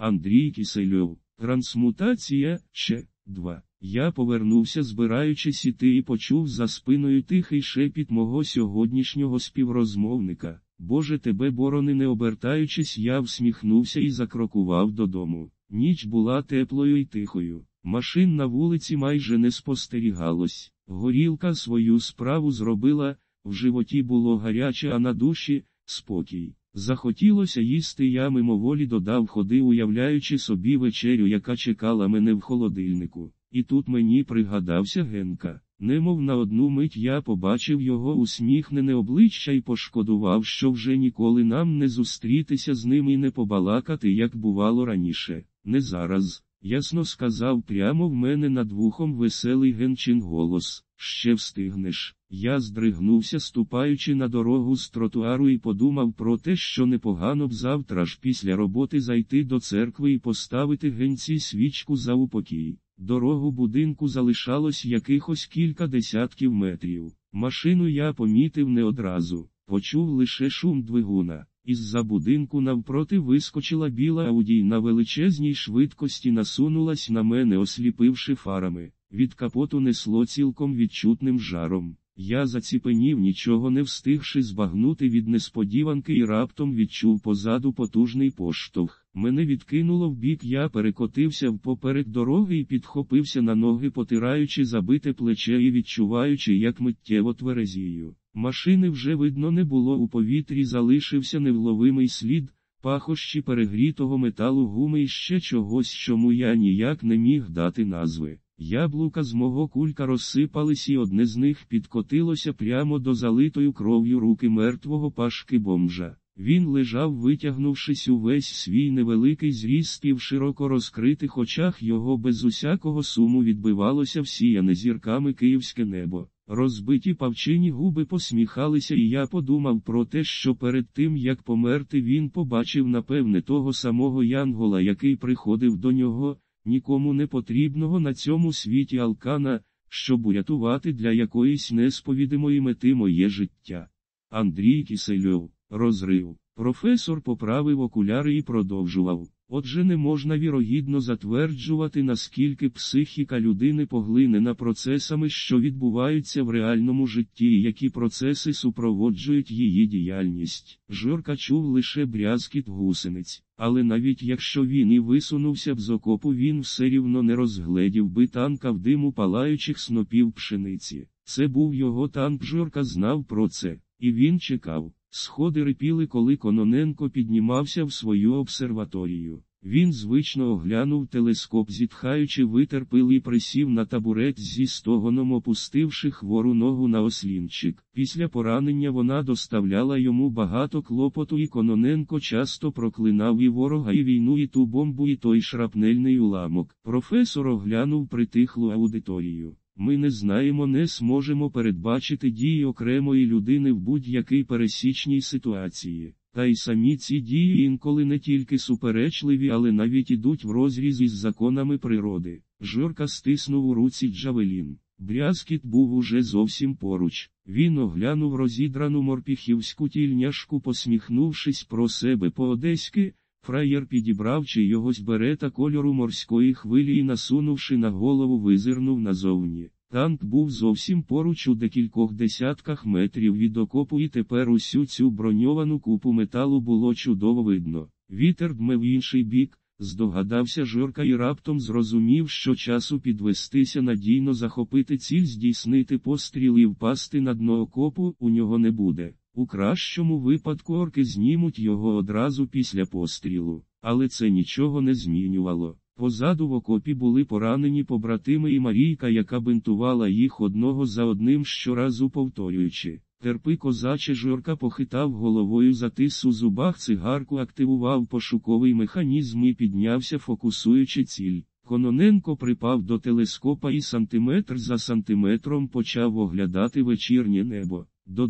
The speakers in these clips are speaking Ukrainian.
Андрій Кисельов. Трансмутація, ще 2. Я повернувся, збираючись іти, і почув за спиною тихий шепіт мого сьогоднішнього співрозмовника. Боже тебе борони, не обертаючись, я всміхнувся і закрокував додому. Ніч була теплою і тихою. Машин на вулиці майже не спостерігалось. Горілка свою справу зробила, в животі було гаряче, а на душі – спокій. Захотілося їсти, я мимоволі додав ходи, уявляючи собі вечерю, яка чекала мене в холодильнику. І тут мені пригадався Генка. Немов на одну мить я побачив його усміхнене обличчя і пошкодував, що вже ніколи нам не зустрітися з ним і не побалакати, як бувало раніше. Не зараз. Ясно сказав прямо в мене над вухом веселий Генчин голос. Ще встигнеш. Я здригнувся, ступаючи на дорогу з тротуару, і подумав про те, що непогано б завтра ж після роботи зайти до церкви і поставити Генці свічку за упокій. Дорогу будинку залишалось якихось кілька десятків метрів. Машину я помітив не одразу, почув лише шум двигуна. Із-за будинку навпроти вискочила біла Ауді й на величезній швидкості насунулась на мене, осліпивши фарами. Від капоту несло цілком відчутним жаром. Я заціпенів, нічого не встигши збагнути від несподіванки, і раптом відчув позаду потужний поштовх. Мене відкинуло вбік, я перекотився впоперек дороги і підхопився на ноги, потираючи забите плече і відчуваючи, як миттєво тверезію. Машини вже видно не було, у повітрі залишився невловимий слід, пахощі перегрітого металу, гуми і ще чогось, чому я ніяк не міг дати назви. Яблука з мого кулька розсипались, і одне з них підкотилося прямо до залитою кров'ю руки мертвого пашки бомжа. Він лежав, витягнувшись увесь свій невеликий зріст, і в широко розкритих очах його без усякого суму відбивалося всіяне зірками київське небо. Розбиті павчині губи посміхалися, і я подумав про те, що перед тим, як померти, він побачив, напевне, того самого янгола, який приходив до нього, нікому не потрібного на цьому світі алкана, щоб урятувати для якоїсь несповідимої мети моє життя. Андрій Кисельов. Розрив. Професор поправив окуляри і продовжував. Отже, не можна вірогідно затверджувати, наскільки психіка людини поглинена процесами, що відбуваються в реальному житті, і які процеси супроводжують її діяльність. Жорка чув лише брязкіт гусениць, але навіть якщо він і висунувся б з окопу, він все рівно не розгледів би танка в диму палаючих снопів пшениці. Це був його танк, Жорка знав про це, і він чекав. Сходи рипіли, коли Кононенко піднімався в свою обсерваторію. Він звично оглянув телескоп, зітхаючи, витер пил і присів на табурет зі стогоном, опустивши хвору ногу на ослінчик. Після поранення вона доставляла йому багато клопоту, і Кононенко часто проклинав і ворога, і війну, і ту бомбу, і той шрапнельний уламок. Професор оглянув притихлу аудиторію. Ми не знаємо, не зможемо передбачити дії окремої людини в будь-якій пересічній ситуації. Та й самі ці дії інколи не тільки суперечливі, але навіть ідуть врозріз із законами природи. Жорка стиснув у руці джавелін. Брязкіт був уже зовсім поруч. Він оглянув розідрану морпіхівську тільняшку, посміхнувшись про себе по-одеськи. Фраєр підібрав чийогось берета кольору морської хвилі і, насунувши на голову, визирнув назовні. Танк був зовсім поруч, у декількох десятках метрів від окопу, і тепер усю цю броньовану купу металу було чудово видно. Вітер дме в інший бік, здогадався Жорка, і раптом зрозумів, що часу підвестися, надійно захопити ціль, здійснити постріл і впасти на дно окопу у нього не буде. У кращому випадку орки знімуть його одразу після пострілу. Але це нічого не змінювало. Позаду в окопі були поранені побратими і Марійка, яка бинтувала їх одного за одним, щоразу повторюючи. Терпи, козаче. Жорка похитав головою, затис у зубах цигарку, активував пошуковий механізм і піднявся, фокусуючи ціль. Кононенко припав до телескопа і сантиметр за сантиметром почав оглядати вечірнє небо. До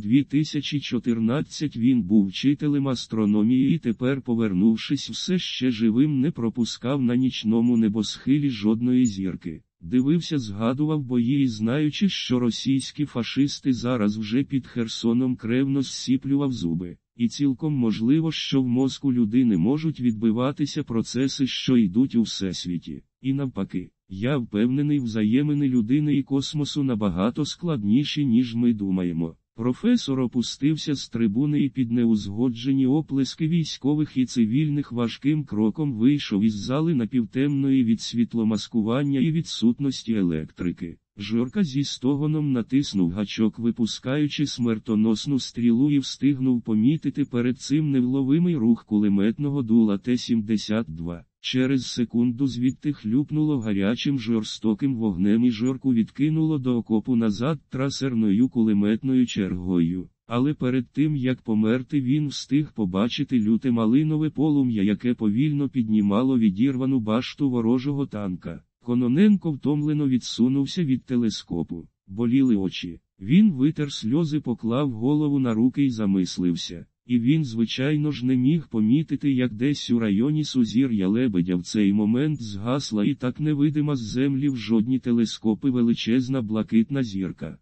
2014 він був вчителем астрономії і тепер, повернувшись все ще живим, не пропускав на нічному небосхилі жодної зірки. Дивився, згадував бої і, знаючи, що російські фашисти зараз вже під Херсоном, кревно зсіплював зуби. І цілком можливо, що в мозку людини можуть відбиватися процеси, що йдуть у всесвіті. І навпаки, я впевнений, взаємини людини і космосу набагато складніші, ніж ми думаємо. Професор опустився з трибуни і під неузгоджені оплески військових і цивільних важким кроком вийшов із зали напівтемної від світломаскування і відсутності електрики. Жорка зі стогоном натиснув гачок, випускаючи смертоносну стрілу, і встигнув помітити перед цим невловимий рух кулеметного дула Т-72. Через секунду звідти хлюпнуло гарячим жорстоким вогнем і Жорку відкинуло до окопу назад трасерною кулеметною чергою. Але перед тим, як померти, він встиг побачити люте малинове полум'я, яке повільно піднімало відірвану башту ворожого танка. Кононенко втомлено відсунувся від телескопу. Боліли очі. Він витер сльози, поклав голову на руки і замислився. І він, звичайно ж, не міг помітити, як десь у районі сузір'я Лебедя в цей момент згасла і так невидима з землі в жодні телескопи величезна блакитна зірка.